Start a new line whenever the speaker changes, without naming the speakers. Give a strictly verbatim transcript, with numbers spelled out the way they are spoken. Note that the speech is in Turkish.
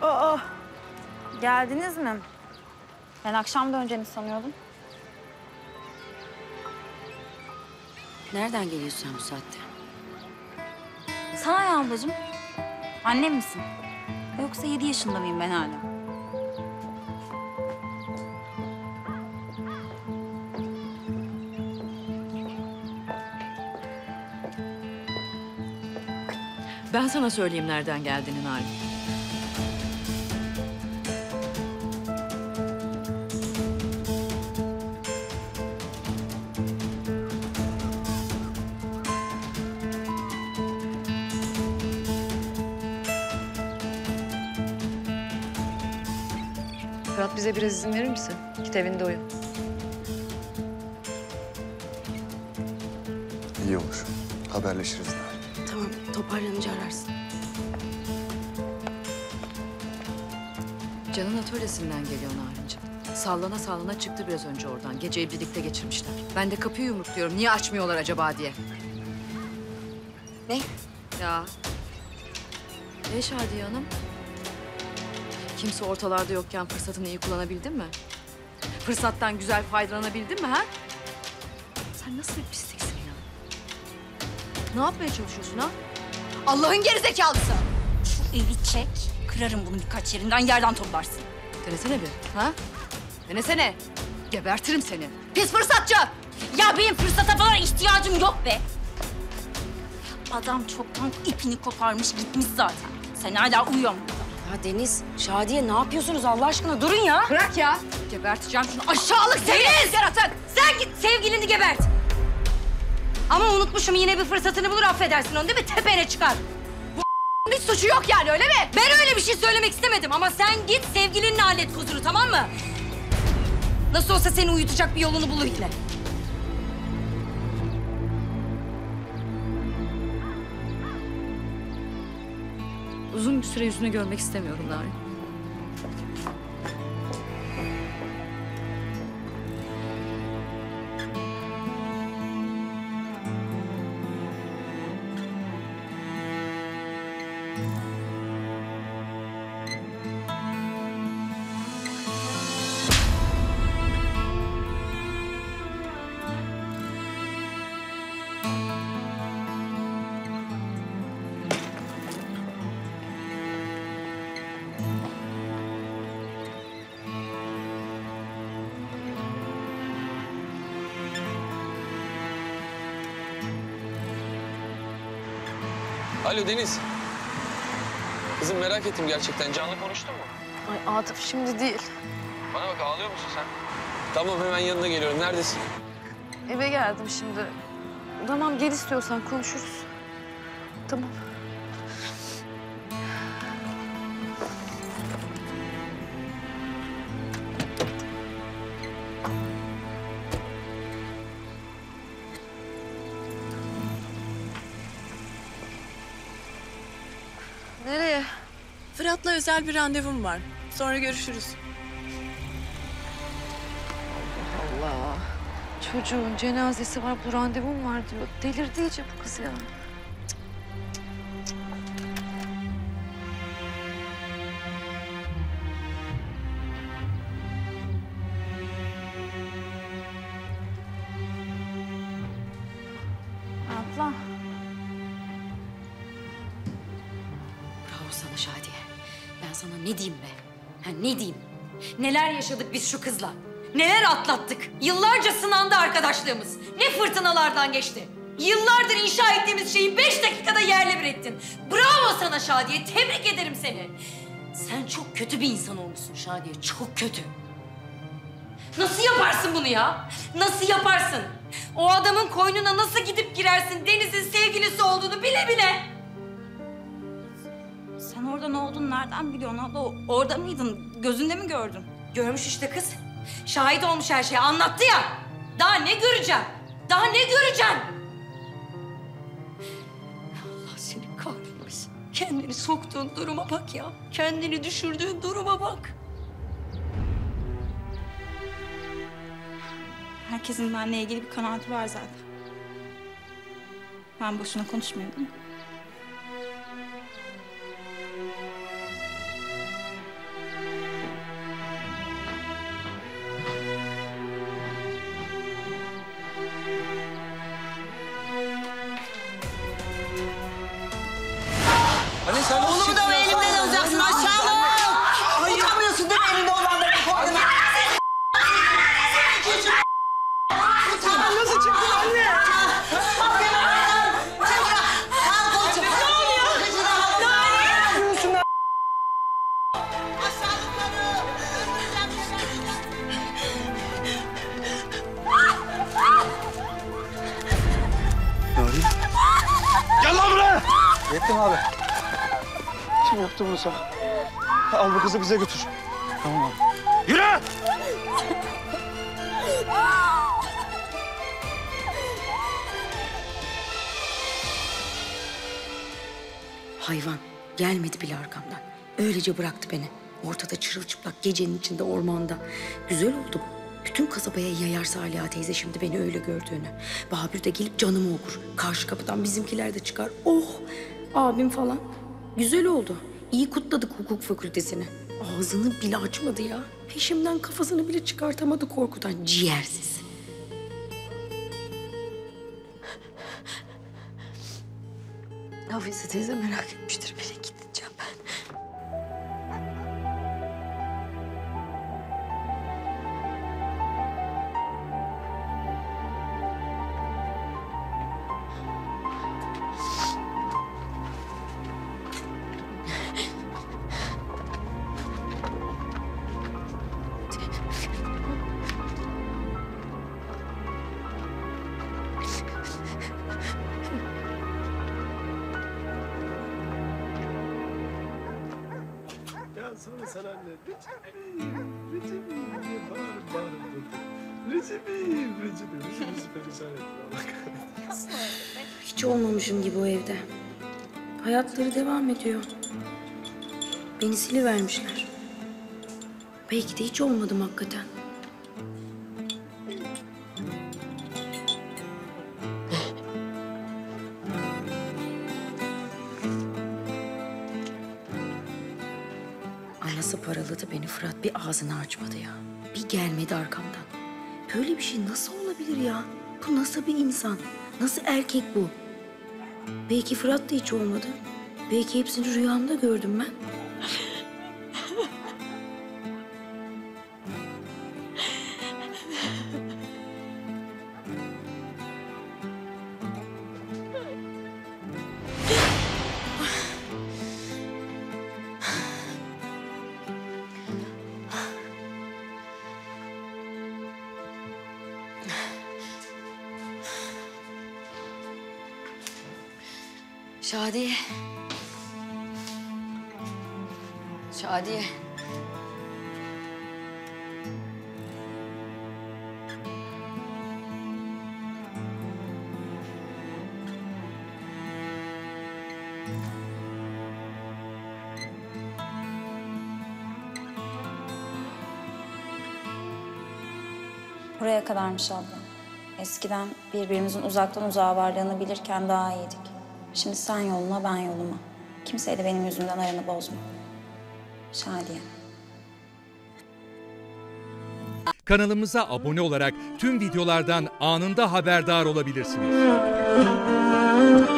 Aa, geldiniz mi? Ben akşam döneceğini sanıyordum.
Nereden geliyorsun sen bu saatte?
Sana ne ablacığım? Annem misin? Yoksa yedi yaşında mıyım ben hala?
Ben sana söyleyeyim nereden geldiğini Narin.
Fırat, bize biraz izin verir misin? Git evinde uyu.
İyi olur. Haberleşiriz daha.
Tamam, toparlanınca ararsın. Can'ın atölyesinden geliyor Narinciğim. Sallana sallana çıktı biraz önce oradan. Geceyi birlikte geçirmişler. Ben de kapıyı yumrukluyorum. Niye açmıyorlar acaba diye.
Ne?
Ya. Ne Şadiye Hanım? Kimse ortalarda yokken fırsatını iyi kullanabildin mi? Fırsattan güzel faydalanabildin mi ha? Sen nasıl bir pisliksin ya? Ne yapmaya çalışıyorsun ha? Allah'ın gerizekalısı!
Şu eli çek, kırarım bunu birkaç yerinden, yerden toplarsın.
Denesene bir, ha? Denesene. Gebertirim seni. Pis fırsatçı!
Ya benim fırsata falan ihtiyacım yok be. Adam çoktan ipini koparmış gitmiş zaten. Sen hala uyuyorsun burada.
Ya Deniz, Şadiye ne yapıyorsunuz Allah aşkına? Durun ya. Bırak ya. Geberteceğim şunu aşağılık seni. Yaratık.
Sen git sevgilini gebert. Ama unutmuşum, yine bir fırsatını bulur affedersin onu, değil mi? Tepene çıkar.
Bu hiç suçu yok yani, öyle mi?
Ben öyle bir şey söylemek istemedim ama sen git sevgilinle hallet huzuru, tamam mı? Nasıl olsa seni uyutacak bir yolunu bulur yine.
Uzun bir süre yüzünü görmek istemiyorum Narin.
Alo Deniz. Kızım merak ettim gerçekten. Can'la konuştun mu?
Ay Atıf, şimdi değil.
Bana bak, ağlıyor musun sen? Tamam, hemen yanına geliyorum. Neredesin?
Eve geldim şimdi. Tamam, gel istiyorsan konuşuruz. Tamam. Nereye?
Fırat'la özel bir randevum var. Sonra görüşürüz.
Allah. Çocuğun cenazesi var, bu randevum var diyor. Delirdi iyice bu kız ya.
Abla.
Bravo sana Şadiye. Ben sana ne diyeyim be? Ha, ne diyeyim? Neler yaşadık biz şu kızla? Neler atlattık? Yıllarca sınandı arkadaşlığımız. Ne fırtınalardan geçti. Yıllardır inşa ettiğimiz şeyi beş dakikada yerle bir ettin. Bravo sana Şadiye. Tebrik ederim seni. Sen çok kötü bir insan olmuşsun Şadiye. Çok kötü. Nasıl yaparsın bunu ya? Nasıl yaparsın? O adamın koynuna nasıl gidip girersin? Deniz'in sevgilisi olduğunu bile bile.
Sen orada ne olduğunu nereden biliyorsun abla? O- Orada mıydın? Gözünde mi gördün?
Görmüş işte kız. Şahit olmuş her şeye. Anlattı ya. Daha ne göreceğim? Daha ne göreceğim? Allah seni kahretmesin. Kendini soktuğun duruma bak ya. Kendini düşürdüğün duruma bak.
Herkesin benimle ilgili bir kanaati var zaten. Ben boşuna konuşmuyorum değil mi?
yaptım abi? Kim yaptı bunu sana? Al bu kızı bize götür. Tamam abi. Yürü!
Hayvan gelmedi bile arkamdan. Öylece bıraktı beni. Ortada çırılçıplak gecenin içinde ormanda. Güzel oldu bu. Bütün kasabaya yayar Saliha teyze şimdi beni öyle gördüğünü. Babür de gelip canımı okur. Karşı kapıdan bizimkiler de çıkar. Oh! Abim falan. Güzel oldu. İyi kutladık hukuk fakültesini. Ağzını bile açmadı ya. Peşimden kafasını bile çıkartamadı korkudan. Ciğersiz.
Hafize teyze merak etmiştir. Bile gideceğim ben.
Ya sonra sana anne, Recep'im, Recep'im diye bağırıp bağırıp durdu. Recep'im, Recep'im, Recep'im perişan etti Allah kahretsin.
Hiç olmamışım gibi o evde. Hayatları devam ediyor. Beni silivermişler. Belki de hiç olmadım hakikaten. Anası paraladı beni, Fırat bir ağzını açmadı ya. Bir gelmedi arkamdan. Böyle bir şey nasıl olabilir ya? Bu nasıl bir insan? Nasıl erkek bu? Belki Fırat da hiç olmadı. Belki hepsini rüyamda gördüm ben. Şadiye. Şadiye.
Buraya kadarmış abla. Eskiden birbirimizin uzaktan uzağa varlığını bilirken daha iyiydik. Şimdi sen yoluna, ben yoluma. Kimseye de benim yüzümden aranı bozma. Şadiye.
Kanalımıza abone olarak tüm videolardan anında haberdar olabilirsiniz.